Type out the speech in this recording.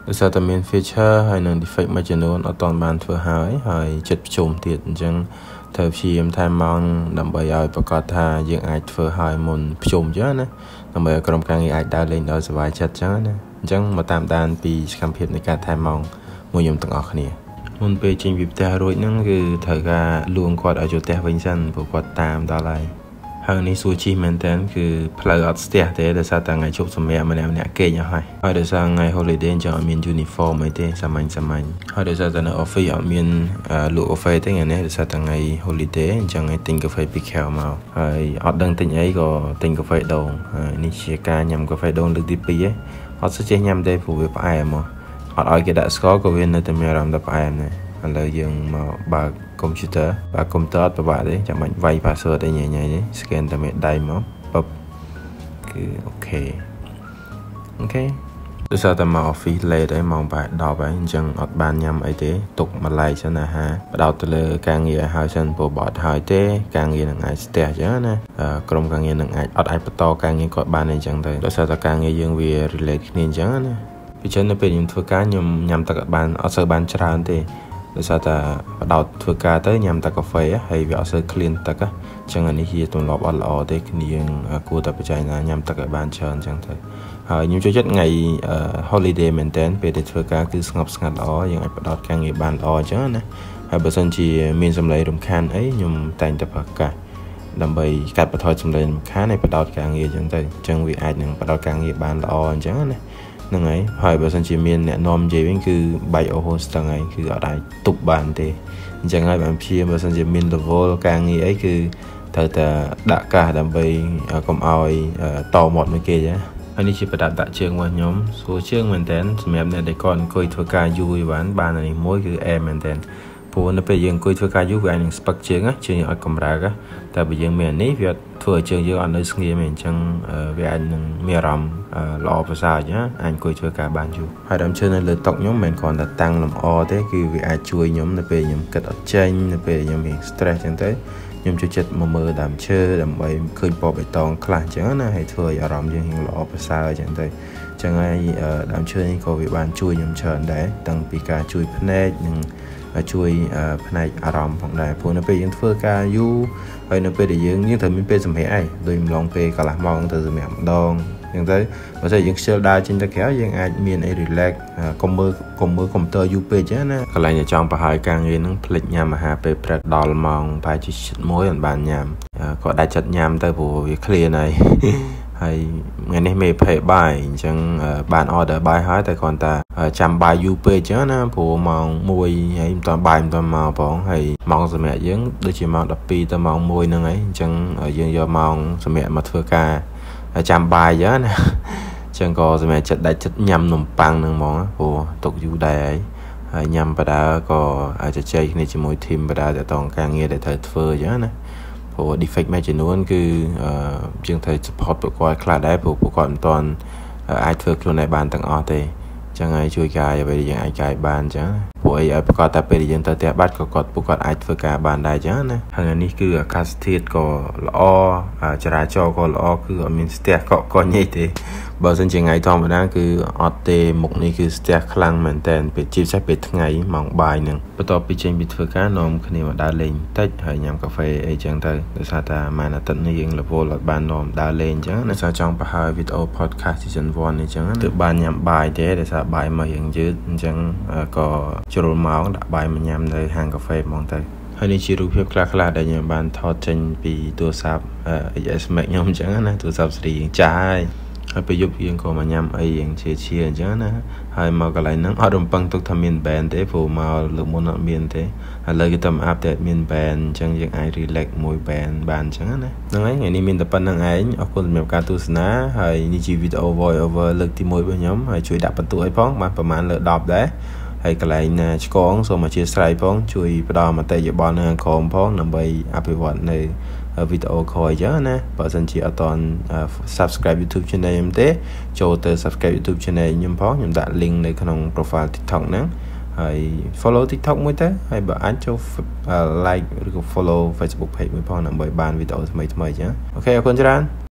ដោយសារតែមាន feature ហើយនឹង defect មួយចំនួនអត់ទាន់បានធ្វើហើយចិត្តប្រជុំទៀតអញ្ចឹងត្រូវព្យាយាមថែមម៉ោងដើម្បីឲ្យប្រកាសថាយើងអាចធ្វើឲ្យមុនប្រជុំអញ្ចឹងណាដើម្បីឲ្យក្រុមការងារអាចដើរលេងដោយសុវត្ថិចិត្តអញ្ចឹងណាអញ្ចឹងមកតាមដានពីសកម្មភាពនៃការថែមម៉ោងមួយខ្ញុំទាំងអស់គ្នាមុនពេលចេញពីផ្ទះរួចហ្នឹងគឺត្រូវការលួងគាត់ឲ្យចូលផ្ទះវិញសិនព្រោះគាត់តាមដល់ហើយនេះសួរជីមែនតើគឺផ្លូវអត់ស្ទះទេដោយសារតែថ្ងៃជប់សម្រាប់ម្នាក់គេងអស់ហើយដោយសារថ្ងៃ holiday អញ្ចឹងអត់មាន uniform អីទេសាមញ្ញហើយដោយសារតែនៅ office អត់មានលក់កាហ្វេទេថ្ងៃនេះដោយសារតែថ្ងៃ holiday អញ្ចឹងឲ្យទិញកាហ្វេពីខែមកហើយអត់ដឹងទិញអីក៏ទិញកាហ្វេដូងហើយនេះជាការញ៉ាំកាហ្វេដូងលើកទី2ឯងអត់សូវចេះញ៉ាំទេព្រោះវាផ្អែមមកអត់ឲ្យគេដាក់ស្ករក៏វានៅតែមានអារម្មណ៍ថាផ្អែមដែរឥឡូវយើងមកបើក computer បើក computer អត់ពិបាកទេចាំបាច់វាយ password អីញ៉ៃទេ scan តែមេដៃមកពឹបគឺអូខេដោយសារតែមក office late ហើយម៉ោង10ហើយអញ្ចឹងអត់បានញ៉ាំអីទេទុកមួយឡែកសិនអាហារបដោតទៅលើការងារឲ្យហើយសិនព្រោះបើអត់ហើយទេការងារនឹងអាចស្ទះអញ្ចឹងណាក្រុមការងារនឹងអាចបន្តការងារគាត់បានអីចឹងទៅដោយសារតែការងារយើងវា relate គ្នាអញ្ចឹងណាពីចឹងនៅពេលខ្ញុំធ្វើការខ្ញុំញ៉ាំទឹកអត់សូវបានច្រើនទេដោយសារតែបដោតធ្វើការទៅញ៉ាំតែកាហ្វេហើយវាអត់សូវ clean ទឹកអញ្ចឹងអានេះជាទម្លាប់អត់ល្អទេគ្នាគួរតែបច្ច័យណាញ៉ាំទឹកឲ្យបានច្រើនអញ្ចឹងទៅហើយខ្ញុំចូលចិត្តថ្ងៃ holiday មែនតើពេលដែលធ្វើការគឺស្ងប់ស្ងាត់ល្អយើងអាចបដោតការងារបានល្អអញ្ចឹងណាហើយបើសិនជាមានសម្លេងរំខានអីខ្ញុំតែងតែប្រកាសដើម្បីកាត់បន្ថយសម្លេងរំខានហើយបដោតការងារអញ្ចឹងទៅអញ្ចឹងវាអាចនឹងបដោតការងារបានល្អអញ្ចឹងណាហ្នឹងហើយបើសិនជាមានអ្នកនាំនិយាយវិញគឺបែកអូហូស្ទឹងហើយគឺអត់អាចទប់បានទេអញ្ចឹងហើយបានព្យាបើសិនជាមាន level ការងារអីគឺត្រូវតែដាក់កាសដើម្បីកុំឲ្យតមាត់មួយគេចាហើយនេះជាប្រដាប់ដាក់ជើងរបស់ខ្ញុំស្រួលជើងមែនតើសម្រាប់អ្នកដែលគាត់អង្គុយធ្វើការយូរបានអានេះមួយគឺអែមមែនតើព្រោះនៅពេលយើងអង្គុយធ្វើការយូរវាអាចនឹងស្ពឹកជើងជើងអត់កម្រើកតែបើយើងមាននេះវាធ្វើឲ្យជើងយើងអត់នៅស្ងៀមទេអញ្ចឹងវាអាចនឹងមានអារម្មណ៍ល្អប្រសើរណាអាចអង្គុយធ្វើការបានយូរហើយដើមឈើនៅលើតុខ្ញុំមិនមែនគ្រាន់តែតាំងលម្អទេគឺវាអាចជួយខ្ញុំនៅពេលខ្ញុំគិតអត់ចេញនៅពេលខ្ញុំមាន stress អញ្ចឹងទៅខ្ញុំចូលចិត្តមកមើលដើមឈើដើម្បីឃើញពណ៌បៃតងខ្លះអញ្ចឹងណាហើយធ្វើឲ្យអារម្មណ៍យើងល្អប្រសើរអញ្ចឹងទៅអញ្ចឹងហើយដើមឈើនេះក៏វាបានជួយខ្ញុំច្រើនដែរតាំងពីការជួយភ្នែកនិងជួយផ្នែកអារម្មណ៍ផងដែរព្រោះនៅពេលយើងធ្វើការយូរហើយនៅពេលដែលយើងត្រូវមានពេលសម្រាប់ឯងដូចម្លងពេលកន្លះម៉ោងទៅសម្រាប់ម្ដងអញ្ចឹងទៅបើស្អីយើងខ្ជិលដើរចេញទៅក្រៅយើងអាចមានអី relax កុំមើលកុំព្យូទ័រយូរពេកចឹងណាកន្លែងតែចង់ប្រហែលការងារហ្នឹងភ្លេចញ៉ាំអាហារពេលព្រឹកដល់ម៉ោងប្រហែលជា1មិនបានញ៉ាំក៏ដាច់ចិត្តញ៉ាំទៅព្រោះវាឃ្លានហើយថ្ងៃនេះមេភេបាយអញ្ចឹងបាន order បាយហើយតែគ្រាន់តែចាំបាយយូរពេកចឹងណាព្រោះម៉ោង1ហើយមិនតាន់បាយមិនតាន់មកផងហើយម៉ោងសម្រាប់យើងដូចជាម៉ោង12ទៅម៉ោង1ហ្នឹងហើយអញ្ចឹងយើងយកម៉ោងសម្រាប់មកធ្វើការចាំបាយចឹងណាអញ្ចឹងក៏សម្រាប់ចិត្តដាច់ចិត្តញ៉ាំនំប៉័ងហ្នឹងហ្មងព្រោះទុកយូរដែរហើយញ៉ាំបដាក៏អាចជជែកគ្នាជាមួយ team បដាទៅតងការងារដែលត្រូវធ្វើចឹងណាព្រោះ defect មួយចំនួនគឺយើងត្រូវ support ពួកគាត់ខ្លះដែរព្រោះពួកគាត់មិនទាន់អាចធ្វើខ្លួនឯងបានទាំងអស់ទេអញ្ចឹងហើយជួយកាយអ្វីដែលយើងអាចកាយបានអញ្ចឹងព្រោះអីឲ្យប្រកបតែពេលដែលយើងទៅផ្ទះបាត់ក៏ពួកគាត់អាចធ្វើការបានដែរអញ្ចឹងណាហើយនេះគឺអាកាសធាតុក៏ល្អចរាចរណ៍ក៏ល្អគឺអត់មានស្ទះកញ៉ៃទេបើមិនជាថ្ងៃធម្មតាគឺអត់ទេមុខនេះគឺស្ទះខ្លាំងមែនតើពេលជាពិសេសពេលថ្ងៃម៉ោងបាយហ្នឹងបន្ទាប់ពីចេញពីធ្វើការនាំគ្នាមកដើរលេងបន្តិចហើយញ៉ាំកាហ្វេអីចឹងទៅដោយសារតែម៉ានអាទិត្យនេះយើង level អត់បាននាំដើរលេងអញ្ចឹងដោយសារចង់បង្ហើយវីដេអូ podcast season 1នេះអញ្ចឹងទើបបានញ៉ាំបាយទេដោយសារបាយមករៀងយឺតអញ្ចឹងក៏ជ្រុលម៉ោងដាក់បាយមកញ៉ាំនៅហាងកាហ្វេហ្មងទៅហើយនេះជារូបភាពខ្លះៗដែលខ្ញុំបានថតចេញពីទូរស័ព្ទ HS Max ខ្ញុំអញ្ចឹងណាទូរស័ព្ទស៊េរីចាស់ហើយពេលយប់យើងក៏មកញ៉ាំអីយ៉ាងជាអញ្ចឹងណាហើយមកកន្លែងហ្នឹងអត់រំពឹងទុកថាមាន band ទេព្រោះមកលើមុនអត់មានទេឥឡូវគេតាម update មាន band អញ្ចឹងយើងអាច relax មួយ band បានអញ្ចឹងណាហ្នឹងហើយថ្ងៃនេះមានតែប៉ុណ្្នឹងឯងអរគុណសម្រាប់ការទស្សនាហើយនេះជាវីដេអូ voice over លើកទី1របស់ខ្ញុំហើយជួយដាក់បន្ទុកឲ្យផងបានប្រហែលលើ10ដែរហើយកន្លែងណាឆ្កងសូមអធិស្ឋានផងជួយផ្ដល់មតិយោបល់នៅក្រោមផងដើម្បីអភិវឌ្ឍនៅវីដេអូក្រោយចឹងណាបើមិនជាអត់តន់ subscribe YouTube channel ខ្ញុំទេចូលទៅ subscribe YouTube channel ខ្ញុំផងខ្ញុំដាក់ link នៅក្នុង profile TikTok ហ្នឹងហើយ follow TikTok មួយទៅហើយបើអាចចូល like ឬក៏ follow Facebook page មួយផងដើម្បីបានវីដេអូថ្មីៗចឹងអូខេអរគុណច្រើន